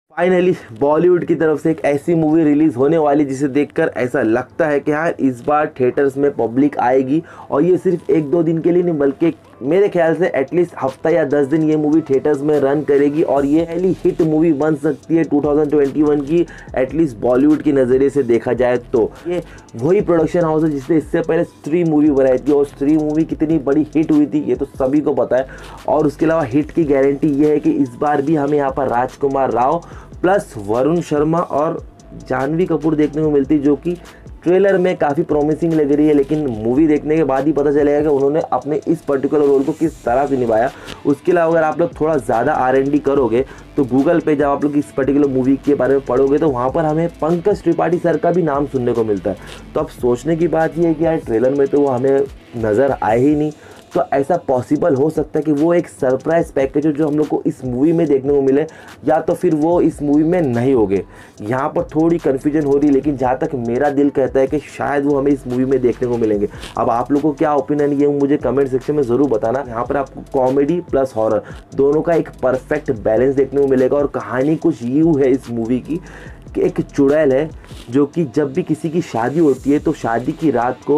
Finally Bollywood की तरफ से एक ऐसी मूवी रिलीज होने वाली जिसे देखकर ऐसा लगता है कि हाँ इस बार थिएटर्स में पब्लिक आएगी। और ये सिर्फ एक दो दिन के लिए नहीं बल्कि मेरे ख्याल से एटलीस्ट हफ्ता या 10 दिन ये मूवी थिएटर्स में रन करेगी और ये पहली हिट मूवी बन सकती है 2021 की, एटलीस्ट बॉलीवुड के नज़रिए से देखा जाए तो। ये वही प्रोडक्शन हाउस है जिसने इससे पहले स्त्री मूवी बनाई थी और स्त्री मूवी कितनी बड़ी हिट हुई थी ये तो सभी को पता है। और उसके अलावा हिट की गारंटी ये है कि इस बार भी हमें यहाँ पर राजकुमार राव प्लस वरुण शर्मा और जानवी कपूर देखने को मिलती, जो कि ट्रेलर में काफ़ी प्रॉमिसिंग लग रही है, लेकिन मूवी देखने के बाद ही पता चलेगा कि उन्होंने अपने इस पर्टिकुलर रोल को किस तरह से निभाया। उसके अलावा अगर आप लोग थोड़ा ज़्यादा R&D करोगे तो गूगल पे जब आप लोग इस पर्टिकुलर मूवी के बारे में पढ़ोगे तो वहाँ पर हमें पंकज त्रिपाठी सर का भी नाम सुनने को मिलता है। तो अब सोचने की बात यह है कि यार ट्रेलर में तो वो हमें नज़र आए ही नहीं, तो ऐसा पॉसिबल हो सकता है कि वो एक सरप्राइज पैकेज हो जो हम लोग को इस मूवी में देखने को मिले, या तो फिर वो इस मूवी में नहीं होंगे। यहाँ पर थोड़ी कन्फ्यूजन हो रही है, लेकिन जहाँ तक मेरा दिल कहता है कि शायद वो हमें इस मूवी में देखने को मिलेंगे। अब आप लोगों को क्या ओपिनियन ये मुझे कमेंट सेक्शन में ज़रूर बताना। यहाँ पर आपको कॉमेडी प्लस हॉरर दोनों का एक परफेक्ट बैलेंस देखने को मिलेगा। और कहानी कुछ यूँ है इस मूवी की कि एक चुड़ैल है जो कि जब भी किसी की शादी होती है तो शादी की रात को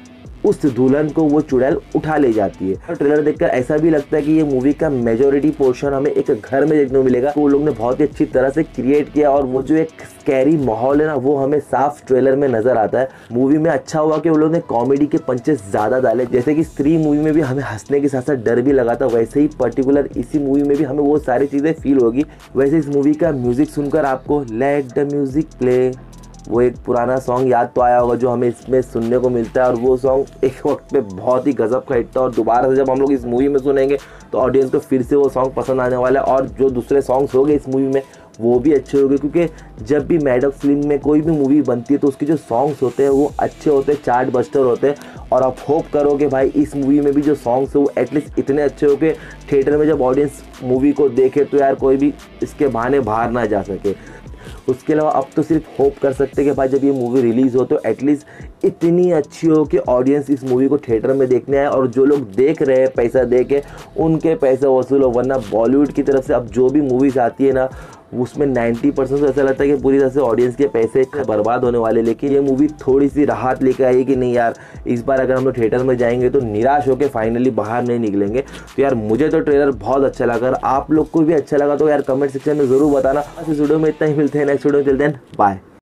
उस दुल्हन को वो चुड़ैल उठा ले जाती है। और ट्रेलर देखकर ऐसा भी लगता है कि ये मूवी का मेजॉरिटी पोर्शन हमें एक घर में देखने को मिलेगा। वो लोग ने बहुत ही अच्छी तरह से क्रिएट किया और वो जो एक स्कैरी माहौल है ना वो हमें साफ ट्रेलर में नजर आता है। मूवी में अच्छा हुआ कि वो लोग ने कॉमेडी के पंचेस ज़्यादा डाले, जैसे कि स्त्री मूवी में भी हमें हंसने के साथ साथ डर भी लगा था, वैसे ही पर्टिकुलर इसी मूवी में भी हमें वो सारी चीज़ें फील होगी। वैसे इस मूवी का म्यूजिक सुनकर आपको लेट द म्यूजिक प्ले वो एक पुराना सॉन्ग याद तो आया होगा जो हमें इसमें सुनने को मिलता है, और वो सॉन्ग एक वक्त पे बहुत ही गजब का हिट था। और दोबारा से जब हम लोग इस मूवी में सुनेंगे तो ऑडियंस को फिर से वो सॉन्ग पसंद आने वाला है। और जो दूसरे सॉन्ग्स हो गए इस मूवी में वो भी अच्छे हो गए, क्योंकि जब भी मैडॉक फिल्म में कोई भी मूवी बनती है तो उसके जो सॉन्ग्स होते हैं वो अच्छे होते हैं, चार्ट बस्टर होते हैं। और आप होप करो कि भाई इस मूवी में भी जो सॉन्ग्स है वो एटलीस्ट इतने अच्छे हो कि थिएटर में जब ऑडियंस मूवी को देखे तो यार कोई भी इसके बहाने बाहर ना जा सके। उसके अलावा अब तो सिर्फ होप कर सकते हैं कि भाई जब ये मूवी रिलीज़ हो तो एटलीस्ट इतनी अच्छी हो कि ऑडियंस इस मूवी को थिएटर में देखने आए, और जो लोग देख रहे हैं पैसा दे के उनके पैसे वसूल हो। वरना बॉलीवुड की तरफ से अब जो भी मूवीज़ आती है ना उसमें 90% तो ऐसा लगता है कि पूरी तरह से ऑडियंस के पैसे बर्बाद होने वाले। लेकिन ये मूवी थोड़ी सी राहत लेकर आई कि नहीं यार इस बार अगर हम लोग थिएटर में जाएंगे तो निराश होकर फाइनली बाहर नहीं निकलेंगे। तो यार मुझे तो ट्रेलर बहुत अच्छा लगा, अगर आप लोग को भी अच्छा लगा तो यार कमेंट सेक्शन में ज़रूर बताना। इस वीडियो में इतना ही, मिलते हैं नेक्स्ट वीडियो में, चलते हैं बाय।